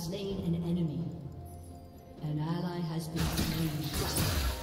slain an enemy. An ally has been slain.